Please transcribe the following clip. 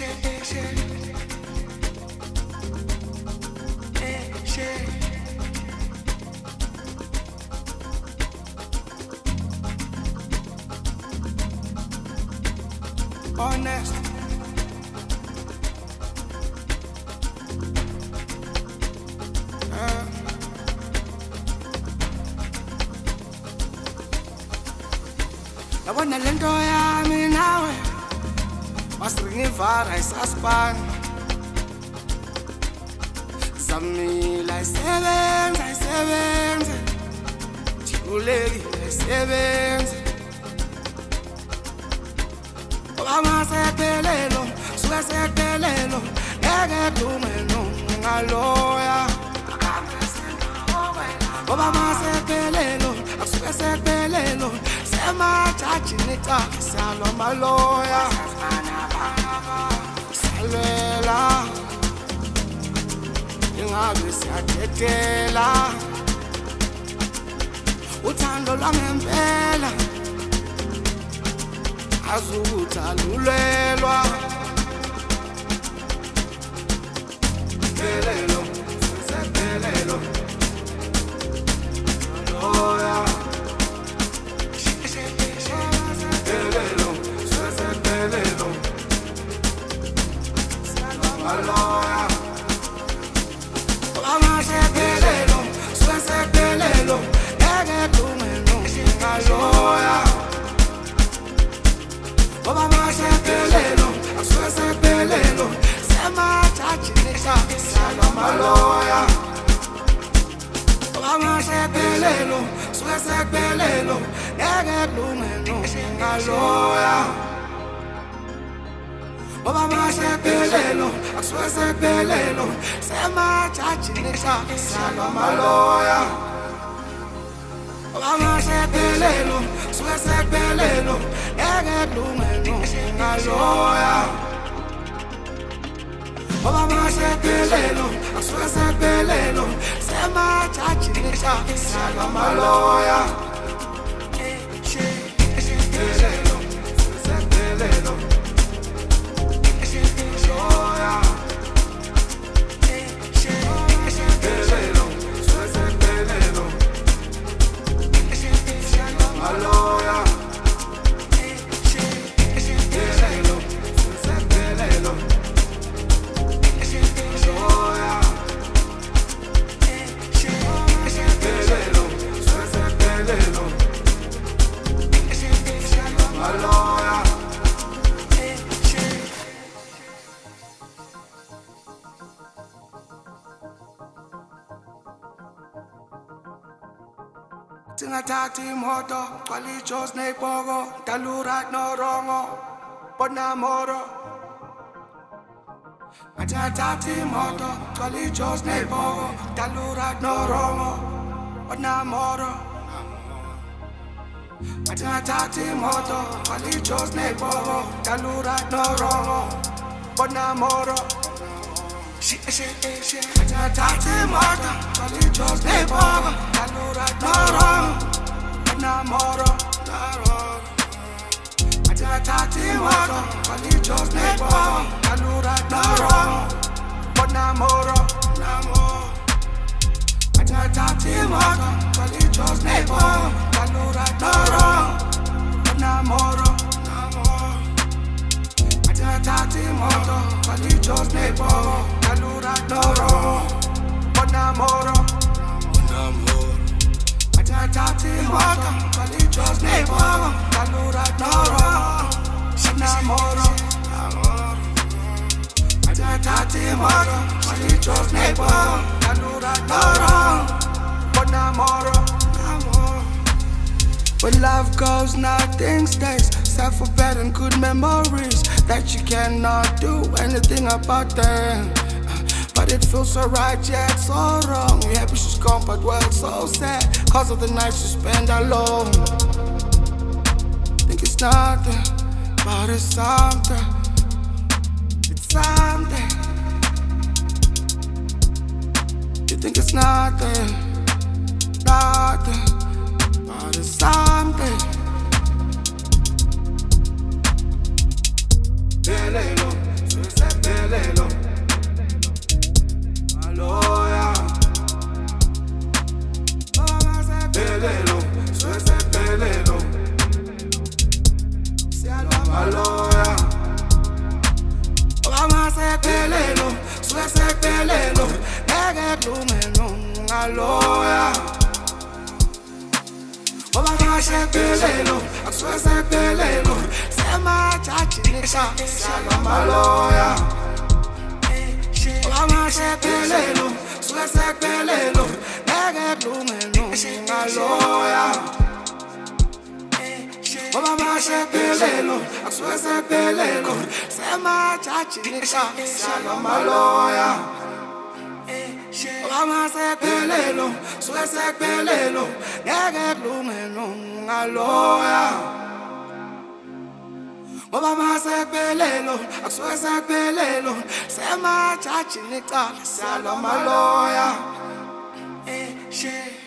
Honest. Yabona lento yami nawe masingivara isaspani zamila isebenze jibulekile isebenze Amasekelelo, suesekelelo, egetumeno ngaloya. Amasekelelo, suesekelelo, sema chachinita, salo maloya. Salwela, ingabe siyatetela. Uthando lwangempela. Azuthalulelwa Pelelo, sepelelo Aloya Pelelo, sepelelo Aloya Amasepelelo, sepelelo Egetumeno, aloya Amasekelelo, suesekelelo, sema chachinisa, salomaloya. Amasekelelo, suesekelelo, egetumeno ngaloya. Amasekelelo, suesekelelo, sema chachinisa, salomaloya. Amasekelelo, suesekelelo, egetumeno ngaloya. Amasekelelo, suesekelelo, sema chachinisa, salomaloya. Pelelo, suesekelelo, loya. Pelelo, suesekelelo, aloya. Pelelo, suesekelelo, loya. Pelelo, suesekelelo, aloya. Tingathathi imoto gcwala iJozi neyibhoko dalura norongo bonamoro Tingathathi imoto gcwala iJozi neyibhoko dalura norongo bonamoro Tingathathi imoto gcwala iJozi neyibhoko dalura norongo bonamoro Tingathathi imoto gcwala iJozi neyibhoko dalura norongo bonamoro Tingathathi imoto gcwala iJozi neyibhoko dalura norongo bonamoro Tingathathi imoto gcwala iJozi neyibhoko dalura norongo bonamoro Tingathathi imoto gcwala iJozi neyibhoko dalura norongo bonamoro Tingathathi imoto gcwala iJozi neyibhoko dalura norongo bonamoro Tingathathi imoto gcwala iJozi neyibhoko dalura norongo bonamoro When love goes, nothing stays except for bad and good memories that you cannot do anything about them. But it feels so right, yet so wrong. You're happy she's gone, but well, so sad cause of the nights you spend alone. Think it's nothing, but it's something. It's something. You think it's nothing, nothing, but it's something. Pelelo, kulungelo ngaloya ngoba ngasephelelo akusuke sephelelo semajaji nisala maloya ngoba ngasephelelo suke sephelelo ngeke kulungelo ngaloya ngoba ngasephelelo akusuke sephelelo semajaji nisala maloya Oba sephelelo, suke sephelelo, ngeke kulungelo ngaloya. Oba sephelelo, akusuke sephelelo, semajaji nicala sala maloya.